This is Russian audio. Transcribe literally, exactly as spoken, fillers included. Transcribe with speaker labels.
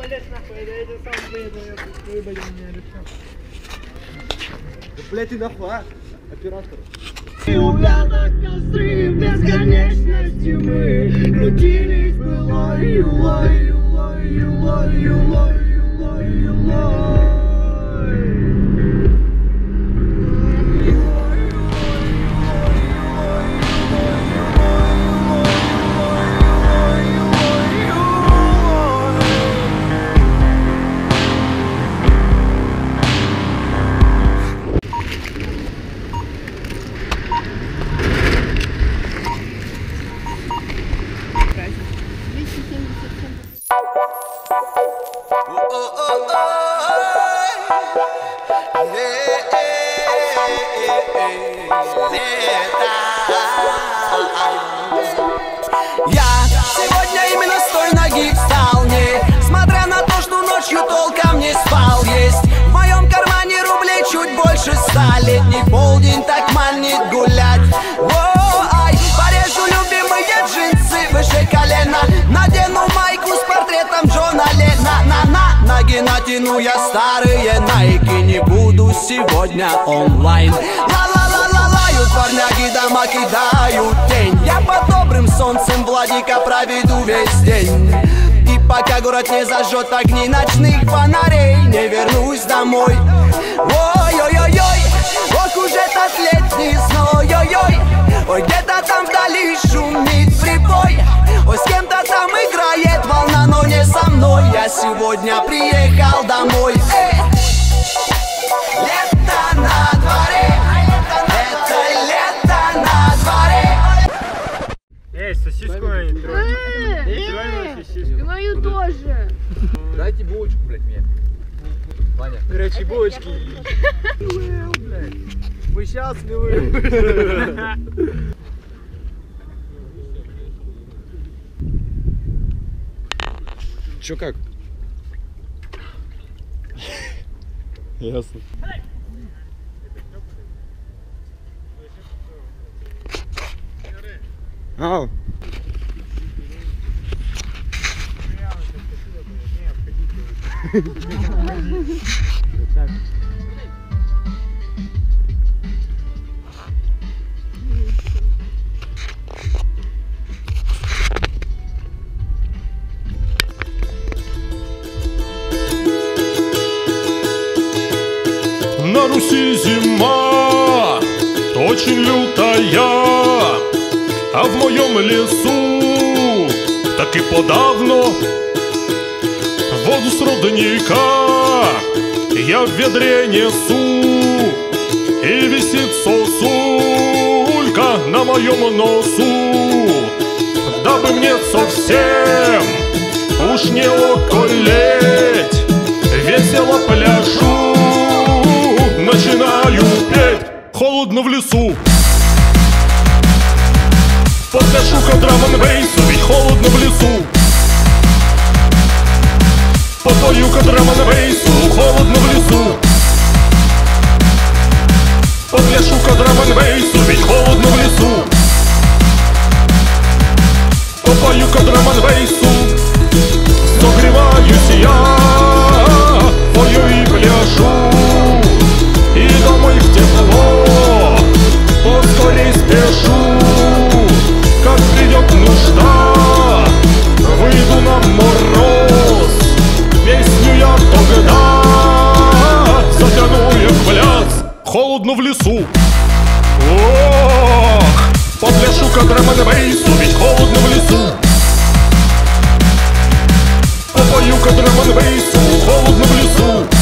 Speaker 1: полез нахуй, я это сам выеду, я выборил меня лицо.
Speaker 2: Да, блядь, ты нахуй, а? Оператор.
Speaker 1: И увязок костры бесконечности мы крутились былой, юлой, юлой, юлой, юлой, юлой, юлой.
Speaker 3: Я сегодня именно с той ноги встал, несмотря на то, что ночью толком не спал. Есть в моем кармане рублей чуть больше ста. Летний полдень так манит гулять. О-ай, порежу любимые джинсы выше колена, надену майку с портретом Джона Леннона. На-на, ноги натяну я старые найки, не буду сегодня онлайн. Ла-ла-ла-ла-лают парняги, дома кидают тень. Я под добрым солнцем Владика проведу весь день. И пока город не зажжет огни ночных фонарей, не вернусь домой. Ой-ой-ой-ой, ох уж этот летний зной. Ой-ой, ой, где-то там вдали шумит прибой. Ой, с кем-то там играет волна, но не со мной. Я сегодня приехал домой. Эй! Лето на дворе, это лето на дворе.
Speaker 1: Эй, сосиску я не трогаю. Не трогай мою сосиску.
Speaker 4: И мою тоже.
Speaker 2: Дайте булочку, блядь, мне. Ваня.
Speaker 1: Горячие булочки. Мы счастливы.
Speaker 2: Чё как? Ясно. Ау.
Speaker 5: На Руси зима очень лютая, а в моем лесу так и подавно воду с родника я в ведре несу, и висит сосулька на моем носу. Дабы мне совсем уж не околеть, весело пляшу, начинаю петь. Холодно в лесу, подпляшу-ка драм-н-бейсу, ведь холодно в лесу. Подпою-ка драм-н-бейсу, холодно в лесу. Подпляшу-ка драм-н-бейсу, ведь холодно в лесу. Подпою-ка драм-н-бейсу, согреваюсь я, пою и пляшу. И домой в тепло поскорей спешу. Как придет нужда, выйду на мороз. Песню я тогда затяну я в пляс. Холодно в лесу. Ох, попляшу-ка драм-н-бейсу, ведь холодно в лесу. Попою-ка драм-н-бейсу, холодно в лесу.